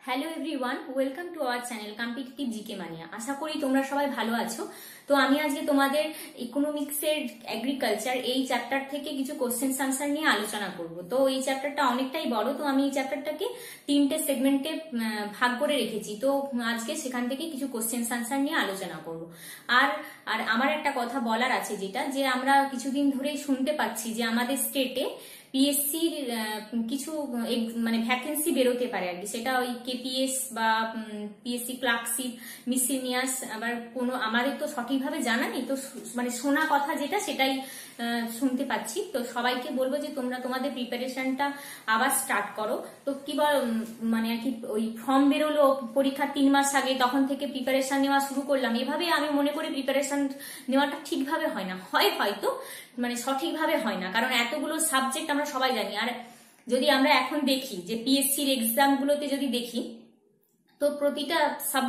Hello everyone, welcome to our channel competitive GK mania. আশা করি তোমরা সবাই ভালো আছো। তো আমি আজকে তোমাদের ইকোনমিক্সের এগ্রিকালচার এই চ্যাপ্টার থেকে কিছু কোশ্চেন আনসার নিয়ে আলোচনা করব। তো এই চ্যাপ্টারটা অনেকটাই বড়, তো আমি এই চ্যাপ্টারটাকে 3টে সেগমেন্টে ভাগ করে রেখেছি। তো আজকে সেখান থেকে কিছু কোশ্চেন আনসার নিয়ে আলোচনা করব। আর আমার একটা কথা বলার আছে, যেটা যে আমরা কিছুদিন ধরেই শুনতে পাচ্ছি যে আমাদের স্টেটে পিএসসির কিছু মানে ভ্যাকেন্সি বেরোতে পারে আর কি, সেটা ওই কেপিএস বা পিএসসি ক্লার্কশিপ মিসেলিনিয়াস। আবার কোনো আমাদের তো সঠিকভাবে জানা নেই, তো মানে শোনা কথা যেটা সেটাই শুনতে পাচ্ছি। তো সবাইকে বলবো যে তোমরা তোমাদের প্রিপারেশনটা আবার স্টার্ট করো। তো কি মানে আর কি, ওই ফর্ম বেরোলো পরীক্ষার 3 মাস আগে, তখন থেকে প্রিপারেশন নেওয়া শুরু করলাম। এভাবে আমি মনে করি প্রিপারেশন নেওয়াটা ঠিকভাবে হয় না, হয়তো মানে সঠিকভাবে হয় না, কারণ এতগুলো সাবজেক্ট আমরা সবাই জানি। আর যদি আমরা এখন দেখি যে পিএসসির এক্সাম গুলোতে যদি দেখি, তো প্রতিটা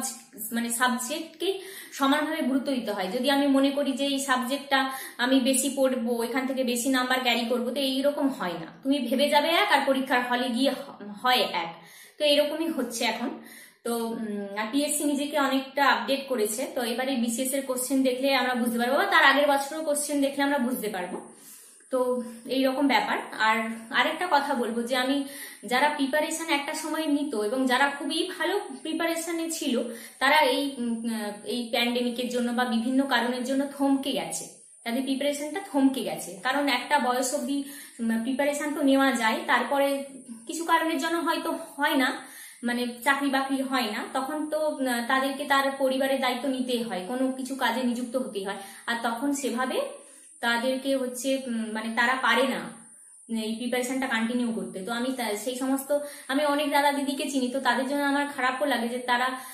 সাবজেক্টকে সমানভাবে গুরুত্ব দিতে হয়। যদি আমি মনে করি যে এই সাবজেক্টটা আমি বেশি পড়বো, এখান থেকে বেশি নাম্বার ক্যারি করবো, তো এইরকম হয় না। তুমি ভেবে যাবে এক, আর পরীক্ষার হলে গিয়ে হয় এক। তো এরকমই হচ্ছে এখন। তো পিএসসি নিজেকে অনেকটা আপডেট করেছে। তো এবারে বিসিএস এর কোশ্চেন দেখলে আমরা বুঝতে পারবো, বা তার আগের বছরও কোশ্চেন দেখলে আমরা বুঝতে পারবো। তো এইরকম ব্যাপার। আর আরেকটা কথা বলবো যে আমি যারা প্রিপারেশন একটা সময় নিত এবং যারা খুবই ভালো প্রিপারেশনে ছিল, তারা এই প্যান্ডেমিকের জন্য বা বিভিন্ন কারণের জন্য থমকে গেছে, তাদের প্রিপারেশনটা থমকে গেছে। কারণ একটা বয়স অব্দি প্রিপারেশন তো নেওয়া যায়, তারপরে কিছু কারণের জন্য হয়তো হয় না, মানে চাকরি বাকরি হয় না, তখন তো তাদেরকে তার পরিবারের দায়িত্ব নিতেই হয়, কোনো কিছু কাজে নিযুক্ত হতেই হয়। আর তখন সেভাবে তাদেরকে মানে তারা পারে না এই প্রিপারেশনটা কন্টিনিউ করতে। তো আমি সেই সমস্ত আমি অনেক দাদা দিদিকে চিনি, তো তাদের জন্য আমার খারাপও লাগে যে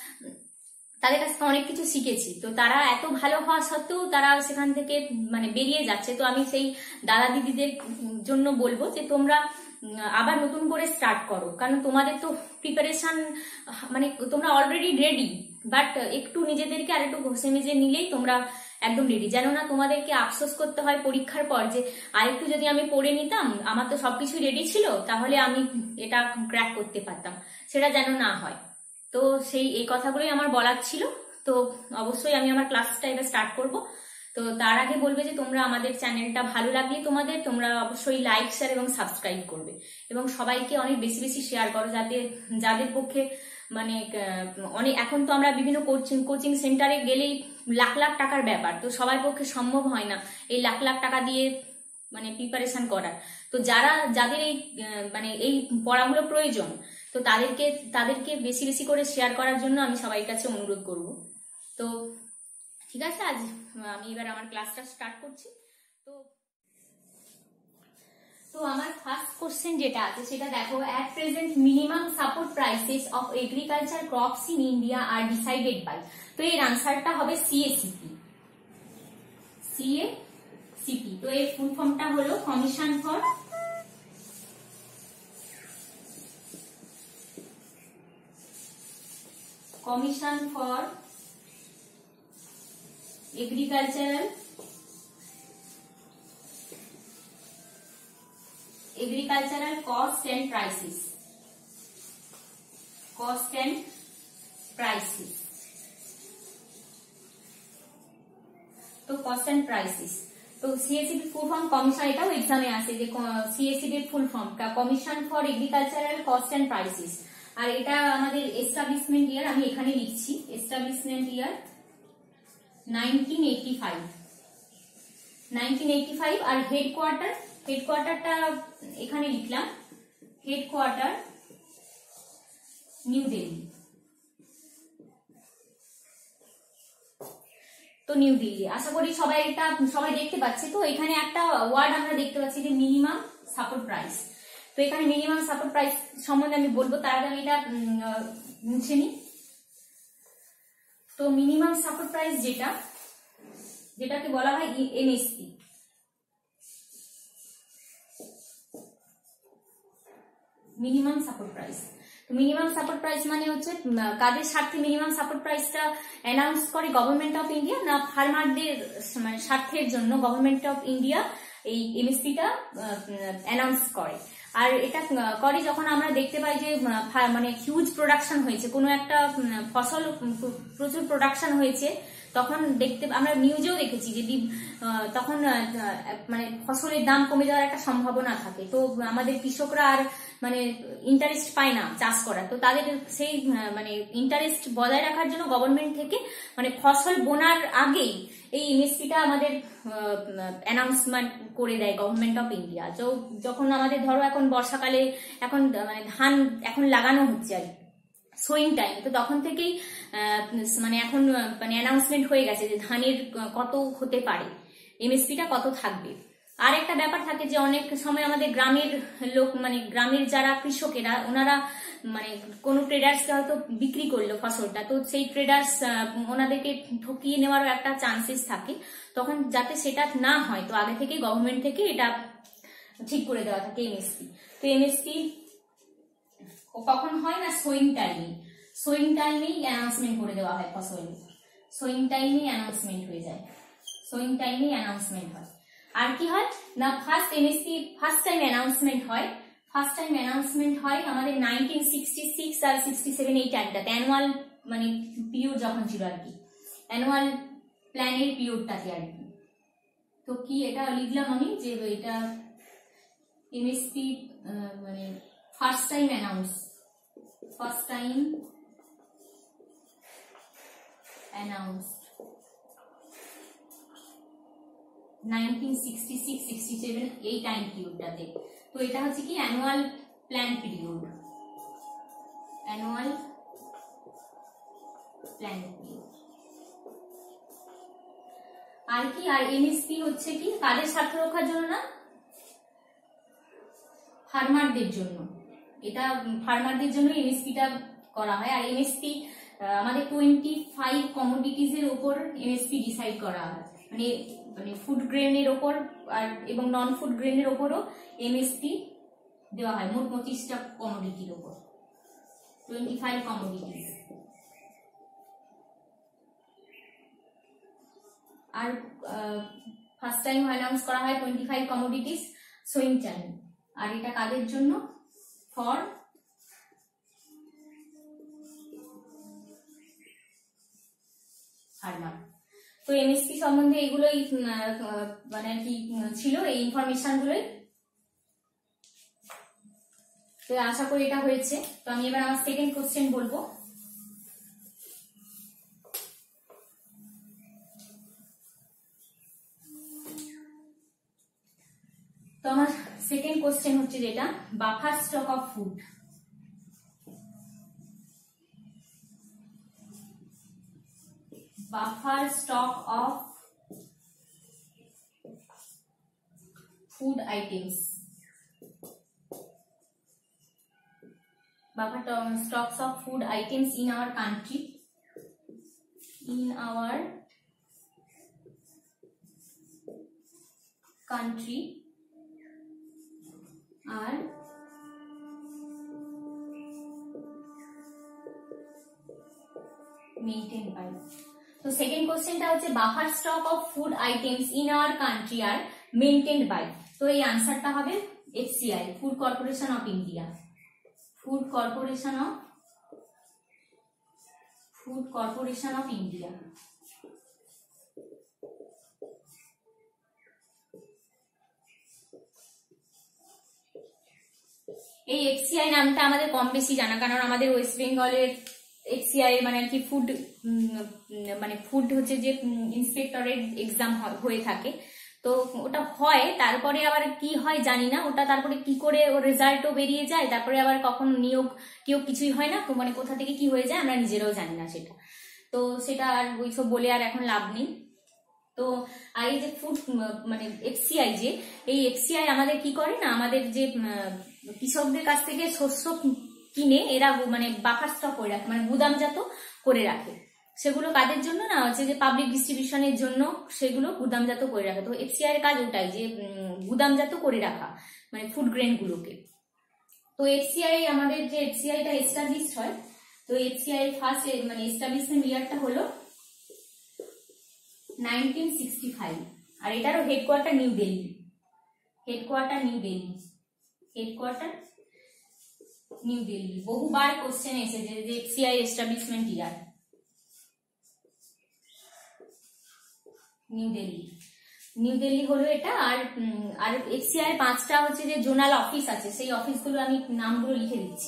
তাদের কাছ থেকে অনেক কিছু শিখেছি, তো তারা এত ভালো হওয়া সত্ত্বেও তারা সেখান থেকে মানে বেরিয়ে যাচ্ছে। তো আমি সেই দাদা দিদিদের জন্য বলবো যে তোমরা আবার নতুন করে স্টার্ট করো, কারণ তোমাদের তো প্রিপারেশন মানে তোমরা অলরেডি রেডি, বাট একটু নিজেদেরকে আর একটু ঘষে মেজে নিলেই তোমরা একদম রেডি। যেন না তোমাদেরকে আফসোস করতে হয় পরীক্ষার পর যে আরেকটু যদি আমি পড়ে নিতাম, আমার তো সবকিছু রেডি ছিল, তাহলে আমি এটা ক্র্যাক করতে পারতাম, সেটা যেন না হয়। তো এই কথাগুলোই আমার বলার ছিল। তো অবশ্যই আমি আমার ক্লাসটা এবার স্টার্ট করব। তো তার আগে বলবে যে তোমরা আমাদের চ্যানেলটা ভালো লাগলে তোমরা অবশ্যই লাইক, শেয়ার এবং সাবস্ক্রাইব করবে, এবং সবাইকে অনেক বেশি বেশি শেয়ার করো, যাতে যাদের পক্ষে মানে অনেক, এখন তো আমরা বিভিন্ন কোচিং সেন্টারে গেলেই লাখ লাখ টাকার ব্যাপার, তো সবার পক্ষে সম্ভব হয় না এই লাখ লাখ টাকা দিয়ে মানে প্রিপারেশন করার। তো যাদের মানে এই পড়াগুলো প্রয়োজন, তো তাদেরকে বেশি বেশি করে শেয়ার করার জন্য আমি সবার কাছে অনুরোধ করব। তো ঠিক আছে, আজ আমি এবার আমার ক্লাসটা স্টার্ট করছি। তো আমার ফার্স্ট কোশ্চেন যেটা আছে সেটা দেখো, at present minimum support prices of agriculture crops in India are decided by. তো এর আনসারটা হবে সিএসিপি। তো এর ফুল ফর্মটা হলো commission for agricultural cost and prices. তো কস্ট এন্ড প্রাইসেস, তো সিএসিবি ফুল ফর্ম কমিশন, এটাও এক্সামে আসে যে CACP full form commission for agricultural cost and prices. আর এটা আমাদের এস্টাবলিশমেন্ট ইয়ার আমি এখানে লিখছি, এস্টাবলিশমেন্ট ইয়ার 1985। আর হেডকোয়ার্টারটা এখানে লিখলাম, হেডকোয়ার্টার নিউ দিল্লি। তো নিউ দিল্লি, আশা করি সবাই দেখতে পাচ্ছে। তো এখানে একটা ওয়ার্ড আমরা দেখতে পাচ্ছি যে মিনিমাম সাপোর্ট প্রাইস। তো এখানে মিনিমাম সাপোর্ট প্রাইস সম্বন্ধে আমি বলবো, তার আগে আমি এটা মুছে নিই। তো মিনিমাম সাপোর্ট প্রাইস যেটাকে বলা হয় MSP. Minimum support price, minimum support price মানে হচ্ছে কাদের স্বার্থে মিনিমাম সাপোর্ট প্রাইসটা অ্যানাউন্স করে গভর্নমেন্ট অফ ইন্ডিয়া, না ফার্মারদের মানে স্বার্থের জন্য গভর্নমেন্ট অফ ইন্ডিয়া এই এমএসপিটা অ্যানাউন্স করে। আর এটা করে যখন আমরা দেখতে পাই যে মানে হিউজ প্রোডাকশন হয়েছে, কোনো একটা ফসল প্রচুর প্রোডাকশন হয়েছে, তখন আমরা নিউজেও দেখেছি যে তখন মানে ফসলের দাম কমে যাওয়ার একটা সম্ভাবনা থাকে। তো আমাদের কৃষকরা আর মানে ইন্টারেস্ট পায় না চাষ করার। তো তাদের সেই মানে ইন্টারেস্ট বজায় রাখার জন্য গভর্নমেন্ট থেকে মানে ফসল বোনার আগেই এই এমএসপিটা আমাদের অ্যানাউন্সমেন্ট করে দেয় গভর্নমেন্ট অফ ইন্ডিয়া। তো যখন আমাদের ধরো এখন বর্ষাকালে এখন মানে ধান এখন লাগানো হচ্ছে আর সোয়িং টাইম, তো তখন থেকেই মানে এখন মানে অ্যানাউন্সমেন্ট হয়ে গেছে যে ধানের কত হতে পারে, এমএসপিটা কত থাকবে। আর একটা ব্যাপার থাকে যে অনেক সময় আমাদের গ্রামের লোক মানে গ্রামের যারা কৃষকেরা ওনারা মানে কোনো ট্রেডার্সকে হয়তো বিক্রি করলো ফসলটা, তো সেই ট্রেডার্স ওনাদেরকে ঠকিয়ে নেওয়ারও একটা চান্সেস থাকে। তখন যাতে সেটা না হয়, তো আগে থেকে গভর্নমেন্ট থেকে এটা ঠিক করে দেওয়া থাকে এমএসপি। তো এমএসপি কখন হয় না, সোয়িং টাইমেই অ্যানাউন্সমেন্ট করে দেওয়া হয় ফসলের, সোয়িং টাইমেই অ্যানাউন্সমেন্ট হয়ে যায়, সোয়িং টাইমেই অ্যানাউন্সমেন্ট হয়। আর কি হয় না, ফার্স্ট টাইম অ্যানাউন্সমেন্ট হয় আমাদের 1966 আর 67 এই টাইমটাতে, অ্যানুয়াল মানে পিরিয়ড যখন ছিল আর কি, অ্যানুয়াল প্ল্যানের পিরিয়ডটাতে আর কি। তো কি এটা লিখলাম আমি যে এটা এমএসপি মানে ফার্স্ট টাইম অ্যানাউন্স 1966-67 এই টাইম পিরিয়ডটাতে। তো এটা হচ্ছে কি অ্যানুয়াল প্ল্যান পিরিয়ড, আর কি আর এমএসপি হচ্ছে কি কাদের স্বার্থ রক্ষার জন্য না, ফার্মারদের জন্য। এটা ফার্মারদের জন্য এমএসপিটা করা হয়। আর এমএসপি আমাদের 25 কমোডিটিজের উপর এমএসপি ডিসাইড করা হয়, মানে ফুড গ্রেনের ওপর আর এবং নন ফুড গ্রেনের ওপরও এমএসপি দেওয়া হয়, মোট 25টা কমোডিটির ওপর, 25 কমোডিটিজ। আর ফার্স্ট টাইম অ্যানাউন্স করা হয় 25 কমোডিটিস সোয়িং টাইম। আর এটা কাদের জন্য, ফর ফার্মার। তো এমএসপি সম্বন্ধে এগুলোই মানে কি ছিল, এই ইনফরমেশন গুলোই। তো আশা করি এটা হয়েছে। তো আমি এবার আমার সেকেন্ড কোশ্চেন বলবো। তো আমার সেকেন্ড কোশ্চেন হচ্ছে যেটা buffer stock of food. Buffer stock of food items. Buffer stocks of food items in our country. Are maintained by. তো সেকেন্ড কোশ্চেনটা হচ্ছে buffer stock of food items in our country are maintained by. তো এই আনসারটা হবে FCI, food corporation of India. Food corporation of India. এই FCI নামটা আমাদের কম বেশি জানা, কারণ আমাদের ওয়েস্ট বেঙ্গলের এফসিআই মানে আর কি ফুড হচ্ছে যে ইন্সপেক্টরের এক্সাম হয়ে থাকে। তো ওটা হয়, তারপরে আবার কি হয় জানি না, ওটা তারপরে কি করে ওর রেজাল্টও বেরিয়ে যায়, তারপরে আবার কখন নিয়োগ কিছুই হয় না, মানে কোথা থেকে কি হয়ে যায় আমরা নিজেরাও জানি না সেটা। তো সেটা আর ওইসব বলে আর এখন লাভ নেই। তো আর এই যে ফুড মানে এফসিআই, যে এই এফসিআই আমাদের কি করে না, আমাদের যে কৃষকদের কাছ থেকে শস্য কিনে এরা মানে বাফার স্টক করে রাখে, মানে গুদামজাত করে রাখে। সেগুলো কাদের জন্য না, হচ্ছে যে পাবলিক ডিস্ট্রিবিউশনের জন্য সেগুলো গুদামজাত করে রাখে। তো এফসিআই এর কাজ ওটাই, যে গুদামজাত করে রাখা মানে ফুড গ্রেন গুলোকে। তো এফসিআই আমাদের যে এফসিআইটা এস্টাবলিশড হয়, তো এফসিআই ফার্স্ট মানে এস্টাবলিশমেন্ট ইয়ারটা হলো 1965। আর এটারও হেডকোয়ার্টার নিউ দিল্লি। হেডকোয়ার্টার নিউ দিল্লি। বহুবার কোশ্চেন এসেছে যে FCI establishment year New Delhi. New Delhi হলো এটা। আর এফসিআই 5টা হচ্ছে যে জোনাল অফিস আছে, সেই অফিসগুলো আমি নামগুলো লিখে দিচ্ছি।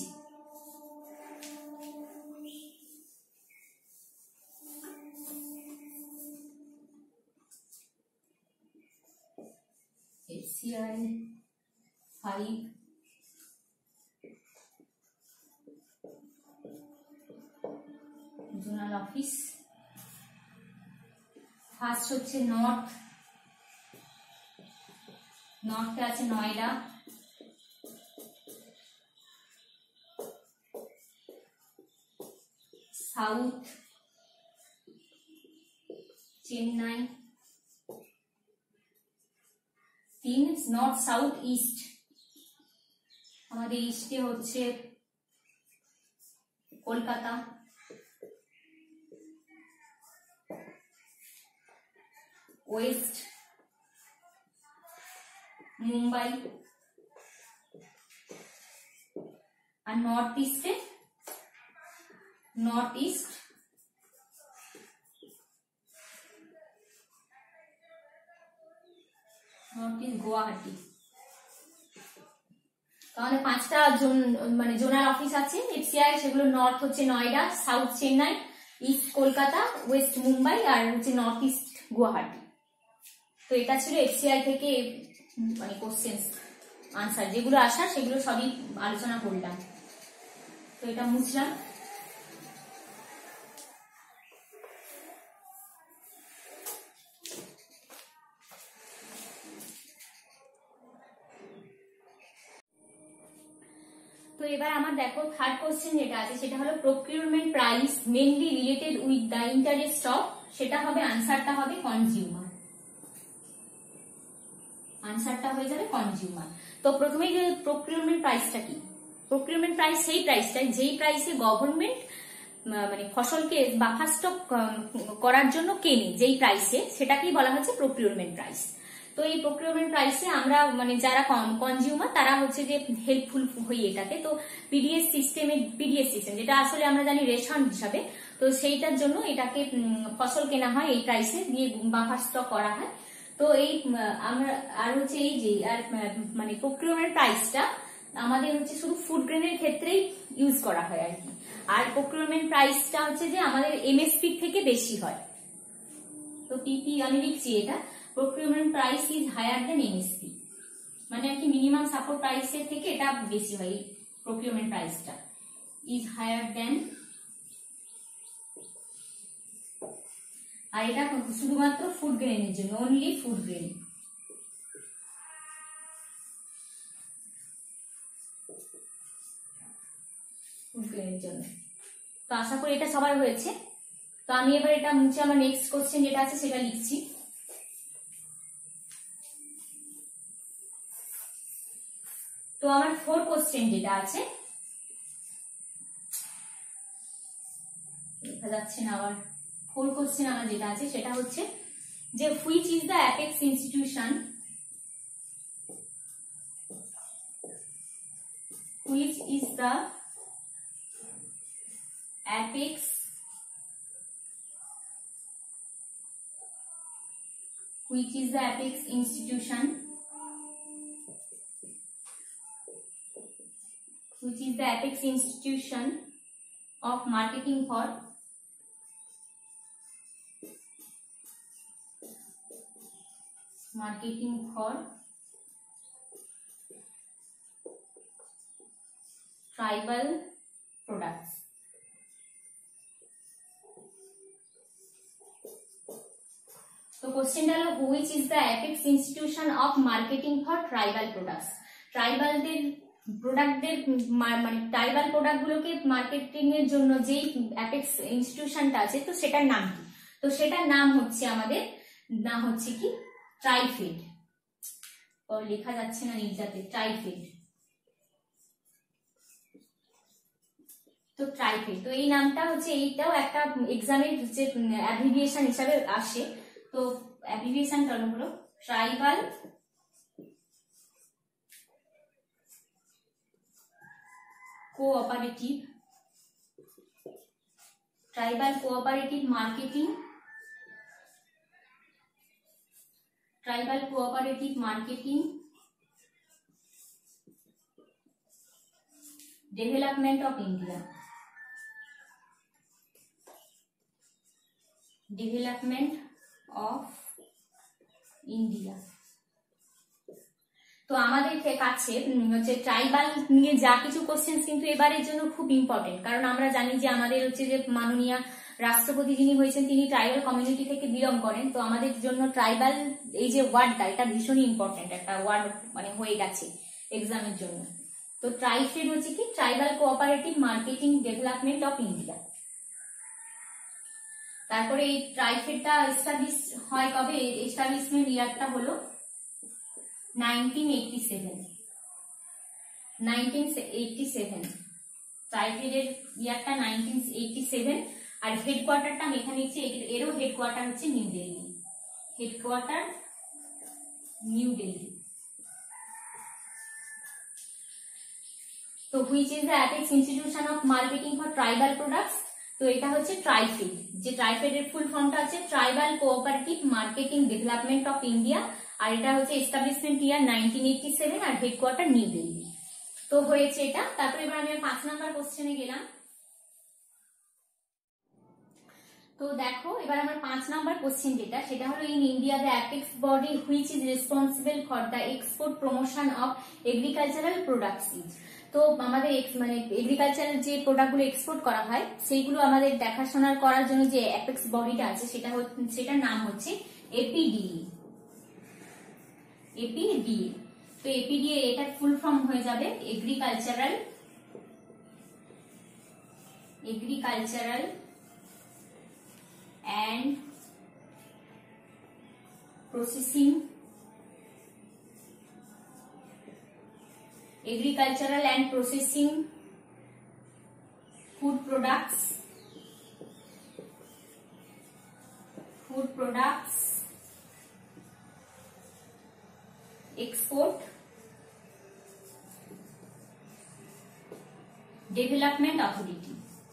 FCI 5 zonal office. ফার্স্ট হচ্ছে নর্থে আছে Noida, south Chennai, 3 north south east, আমাদের ইস্টে হচ্ছে কলকাতা, ওয়েস্ট মুম্বাই, আর নর্থ ইস্ট গুয়াহাটি। তাহলে 5টা মানে জোনাল অফিস আছে এফসিআই, সেগুলো নর্থ হচ্ছে Noida, south Chennai, east Kolkata, west Mumbai, আর হচ্ছে নর্থ ইস্ট গুয়াহাটি। তো এটা ছিল এফসিআই থেকে মানে কোশ্চেন আনসার যেগুলো আসার, সেগুলো সবই আলোচনা করলাম। তো এটা মুছলাম। তো এবার আমার দেখো থার্ড কোশ্চেন যেটা আছে সেটা হলো procurement price mainly related with the interest of, সেটা হবে আনসারটা হবে কনজিউমার। আনসারটা হয়ে যাবে কনজিউমার। তো প্রথমেই যে প্রকিউরমেন্ট প্রাইসটা কি? প্রকিউরমেন্ট প্রাইস সেই প্রাইসটা যেই প্রাইসে গভর্নমেন্ট মানে ফসলকে বাফার স্টক করার জন্য কেনে, যেই প্রাইসে, সেটাকেই বলা হচ্ছে প্রকিউরমেন্ট প্রাইস। তো এই প্রকিউরমেন্ট প্রাইসে আমরা মানে যারা কনজিউমার তারা হচ্ছে যে হেল্পফুল হই এটাতে। তো পিডিএস সিস্টেম যেটা আসলে আমরা জানি রেশন হিসাবে, তো সেইটার জন্য এটাকে ফসল কেনা হয় এই প্রাইসে, দিয়ে বাফার স্টক করা হয়। তো এই আমরা আর হচ্ছে এই যে আর মানে প্রকিউরমেন্ট প্রাইসটা আমাদের হচ্ছে শুধু ফুড গ্রেনের ক্ষেত্রেই ইউজ করা হয় আর কি। আর প্রকিউরমেন্ট প্রাইসটা হচ্ছে যে আমাদের এমএসপি থেকে বেশি হয়। তো পিপি আমি লিখছি এটা, procurement price is higher than MSP, মানে আর কি মিনিমাম সাপোর্ট প্রাইসের থেকে এটা বেশি হয়। প্রকিউরমেন্ট প্রাইসটা ইজ হায়ার দেন, আর এটা শুধুমাত্র ফুড গ্রেনের জন্য, অনলি ফুড গ্রেন। জন্য। তো আশা করি এটা সবার হয়েছে। তো আমি এবার এটা মুছে আমার নেক্সট কোশ্চেন যেটা আছে সেটা লিখছি। তো আমার 4 কোশ্চেন যেটা আছে, দেখা যাচ্ছে না আবার 4 কোশ্চেন আমার যেটা আছে সেটা হচ্ছে যে which is the apex institution, which is the apex which is the apex institution of marketing for tribal products। তো কোশ্চেনটা হলো which is the apex institution of marketing for tribal products. ট্রাইবালদের প্রোডাক্টদের মানে ট্রাইবাল প্রোডাক্টগুলোকে মার্কেটিং এর জন্য যেই apex ইনস্টিটিউশনটা আছে, তো সেটার নাম কি? তো সেটার নাম হচ্ছে আমাদের নাম হচ্ছে কি ট্রাইফেড। ও লেখা যাচ্ছে না নির্যাতে, ট্রাইফেড। তো ট্রাইফেড, তো এই নামটা হচ্ছে, এইটাও একটা এক্সামের যে অ্যাব্রিভিয়েশন হিসাবে আসে। তো অ্যাব্রিভিয়েশনটা হলো tribal cooperative marketing, tribal cooperative marketing development of India, development of India. তো আমাদের কাছে হচ্ছে ট্রাইবাল নিয়ে যা কিছু কোশ্চেন কিন্তু এবারের জন্য খুব ইম্পর্টেন্ট, কারণ আমরা জানি যে আমাদের হচ্ছে যে মাননীয় রাষ্ট্রপতি যিনি হয়েছেন তিনি ট্রাইবাল কমিউনিটি থেকে বিলং করেন। তো আমাদের জন্য ট্রাইবাল এই যে ওয়ার্ডটা এটা ভীষণই ইম্পর্টেন্ট একটা ওয়ার্ড মানে হয়ে গেছে এক্সামের জন্য। তো ট্রাইফেড হচ্ছে কি tribal cooperative marketing development of India. তারপরে এই ট্রাইফেডটা এস্টাবলিশ হয় কবে, এস্টাবলিশমেন্ট ইয়ারটা হলো 1987 ট্রাইফেডের ইয়ারটা 1987। আর হেডকোয়ার্টারটা আমি এখানে নিচ্ছি, এরও হেডকোয়ার্টার হচ্ছে নিউ দিল্লি, হেডকোয়ার্টার নিউ দিল্লি। তো which is the apex institution of marketing for tribal products, তো এটা হচ্ছে ট্রাইফেড, যে ট্রাইফেডের ফুল ফর্মটা হচ্ছে tribal cooperative marketing development of India, আর এটা হচ্ছে এস্টাবলিশমেন্ট ইয়ার 1987 আর হেডকোয়ার্টার নিউ দিল্লি। তো হয়েছে এটা। তারপরে এবার আমি 5 নাম্বার কোশ্চেনে গেলাম। তো দেখো এবার আমার 5 নাম্বার কোশ্চেন যেটা সেটা হলো in India the apex body which is responsible for the export promotion of agricultural products is. তো আমাদের মানে এগ্রিকালচারাল যে প্রোডাক্টগুলো এক্সপোর্ট করা হয় সেইগুলো আমাদের দেখাশোনা করার জন্য যে অ্যাপেক্স বডিটা আছে সেটার নাম হচ্ছে এপিডিএ। তো এপিডিএ এটার ফুল ফর্ম হয়ে যাবে agricultural and processing food products export development authority।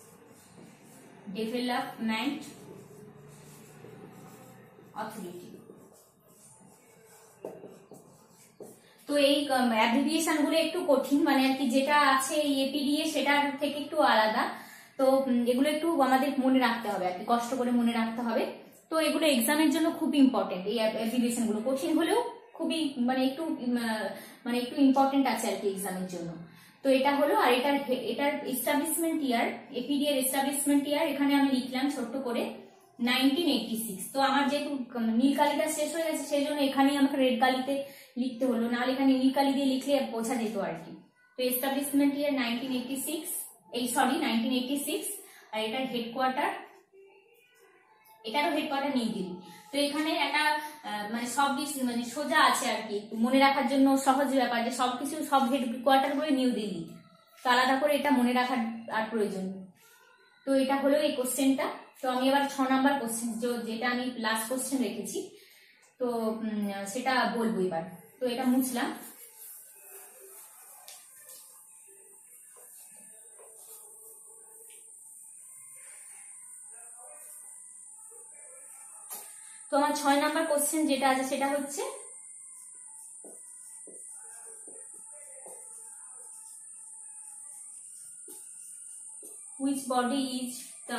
তো এই অ্যাব্রিভিয়েশন গুলো একটু কঠিন, মানে আর কি যেটা আছে এই এপিডিএ সেটার থেকে একটু আলাদা। তো এগুলো একটু আমাদের মনে রাখতে হবে আর কি, কষ্ট করে মনে রাখতে হবে। তো এগুলো এক্সামের জন্য খুব ইম্পর্টেন্ট, এই অ্যাব্রিভিয়েশন গুলো কঠিন হলেও খুবই মানে একটু ইম্পর্টেন্ট আছে আর কি এক্সামের জন্য। তো এটা হলো, আর এটার এস্টাবলিশমেন্ট ইয়ার, এপিডি এর এস্টাবলিশমেন্ট ইয়ার এখানে আমি লিখলাম ছোট্ট করে 1986। তো আমার যেহেতু নীল কালিটা শেষ হয়ে গেছে সেই জন্য এখানেই আমাকে রেড কালিতে লিখতে হলো, নাহলে এখানে নীল কালি দিয়ে লিখলে বোঝা যেত আর কি। তো এস্টাবলিশমেন্ট ইয়ার 1986, আর এটার হেডকোয়ার্টার, এটারও হেডকোয়ার্টার নিউ দিল্লি। তো এখানে একটা মানে সব মানে সোজা আছে আর কি, মনে রাখার জন্য সহজ ব্যাপার যে সবকিছু সব হেডকোয়ার্টার করে নিউ দিল্লি, তো আলাদা করে এটা মনে রাখার আর প্রয়োজন। তো এটা হলো এই কোশ্চেনটা। তো আমি এবার 6 নাম্বার কোশ্চেন যেটা আমি লাস্ট কোশ্চেন রেখেছি তো সেটা বলবো এবার। তো এটা মুছলাম। তো আমার 6 নাম্বার কোশ্চেন যেটা আছে সেটা হচ্ছে which body is the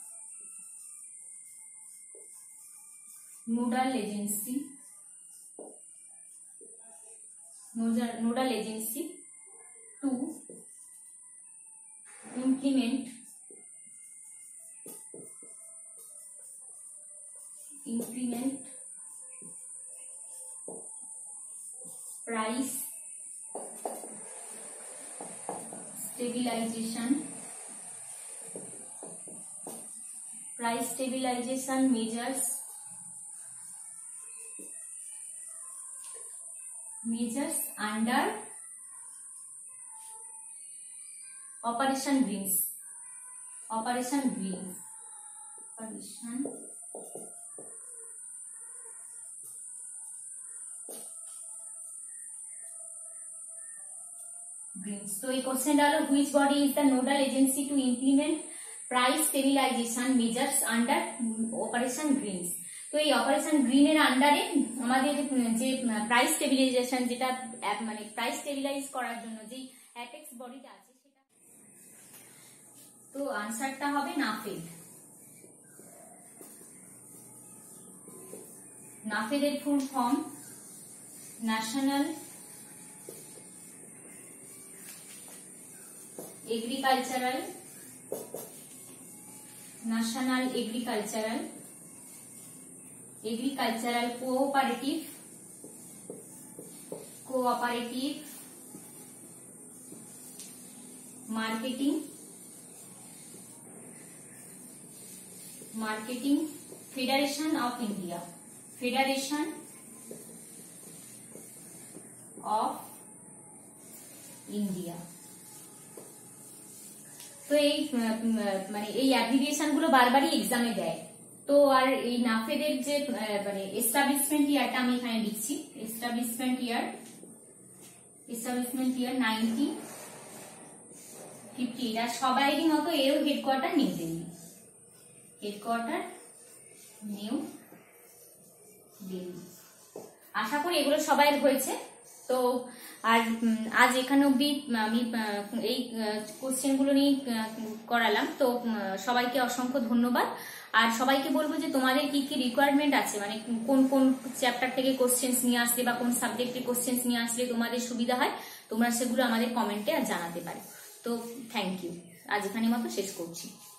nodal agency to implement price stabilization measures under Operation Greens. Greens. তো এই কোশ্চেনটা হলো which body is the nodal agency to implement price stabilization measures under operation greens. তো এই অপারেশন গ্রিনের আন্ডারে আমাদের যে প্রাইস স্টেবিলাইজেশন, যেটা মানে প্রাইস স্টেবিলাইজ করার জন্য যে অ্যাপেক্স বডিটা আছে সেটা, তো আনসারটা হবে নাফেড। নাফেডের full form national agricultural cooperative marketing federation of India. তো এই মানে এই অ্যাপ্লিকেশন গুলো বারবারই এক্সামে দেয়। তো আর এই নাফেডের যে মানে এস্টাবলিশমেন্ট ইয়ারটা আমি এখানে লিখছি, এস্টাবলিশমেন্ট ইয়ার 1958। আর সবাইরই মতো এরও হেডকোয়ার্টার নিউ দিল্লি। আশা করি এগুলো সবাই হয়েছে। তো আর আজ এখানে অব্দি আমি এই কোশ্চেন গুলো নিয়ে করালাম। তো সবাইকে অসংখ্য ধন্যবাদ। আর সবাইকে বলবো যে তোমাদের কি কি রিকোয়ারমেন্ট আছে, মানে কোন কোন চ্যাপ্টার থেকে কোশ্চেন্স নিয়ে আসলে বা কোন সাবজেক্টে কোশ্চেন্স নিয়ে আসলে তোমাদের সুবিধা হয়, তোমরা সেগুলো আমাদের কমেন্টে আর জানাতে পারো। তো থ্যাংক ইউ, আজ এখানে মতো শেষ করছি।